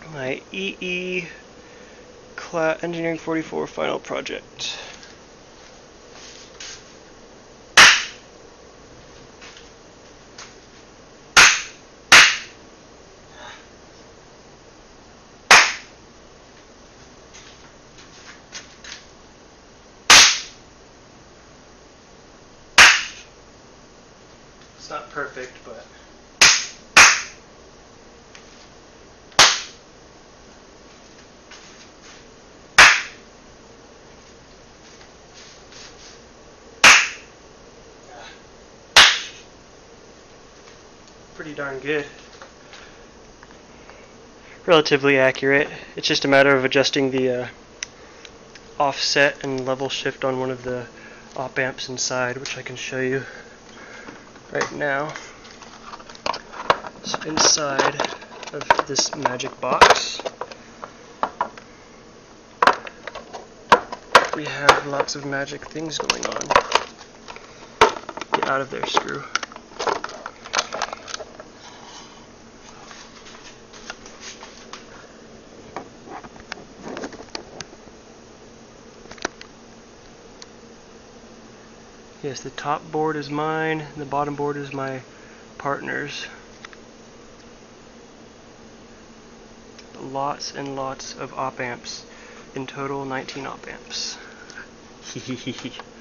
my EE Engineering 44 final project. It's not perfect, but pretty darn good. Relatively accurate. It's just a matter of adjusting the offset and level shift on one of the op amps inside, which I can show you right now. So inside of this magic box, we have lots of magic things going on. Get out of there, screw. Yes, the top board is mine, and the bottom board is my partner's. Lots and lots of op amps. In total, 19 op amps. Hehehehe.